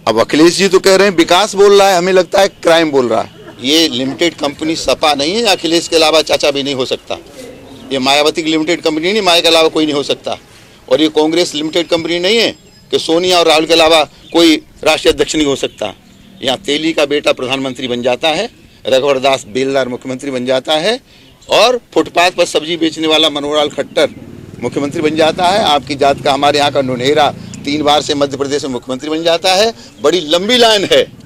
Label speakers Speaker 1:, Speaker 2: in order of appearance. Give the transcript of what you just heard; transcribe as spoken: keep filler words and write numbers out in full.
Speaker 1: अब अखिलेश जी तो कह रहे हैं विकास बोल रहा है, हमें लगता है क्राइम बोल रहा है। ये लिमिटेड कंपनी सपा नहीं है, अखिलेश के अलावा चाचा भी नहीं हो सकता। ये मायावती की लिमिटेड कंपनी नहीं, माया के अलावा कोई नहीं हो सकता। और ये कांग्रेस लिमिटेड कंपनी नहीं है कि सोनिया और राहुल के अलावा कोई राष्ट्रीय अध्यक्ष नहीं हो सकता। यहाँ तेली का बेटा प्रधानमंत्री बन जाता है, रघुवर दास बेलदार मुख्यमंत्री बन जाता है, और फुटपाथ पर सब्जी बेचने वाला मनोहर लाल खट्टर मुख्यमंत्री बन जाता है। आपकी जात का, हमारे यहाँ का नुनहेरा तीन बार से मध्य प्रदेश में मुख्यमंत्री बन जाता है। बड़ी लंबी लाइन है।